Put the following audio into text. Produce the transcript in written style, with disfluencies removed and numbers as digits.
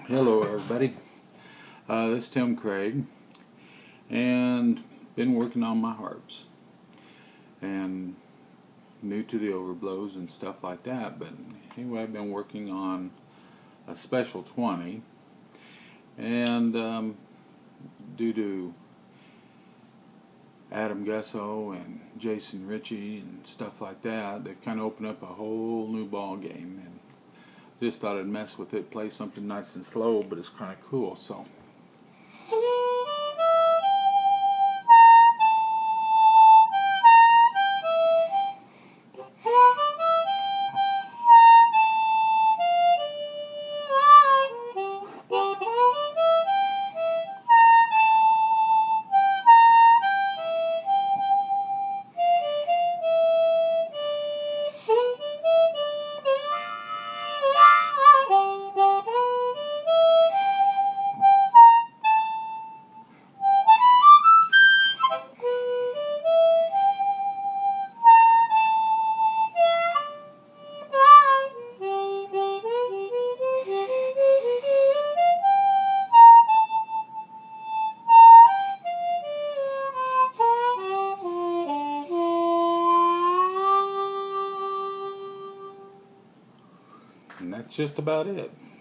Hello everybody, this is Tim Craig, and been working on my harps, and new to the overblows and stuff like that. But anyway, I've been working on a special 20, and due to Adam Gusso and Jason Ritchie and stuff like that, they've kind of opened up a whole new ball game, and just thought I'd mess with it, play something nice and slow, but it's kind of cool. So and that's just about it.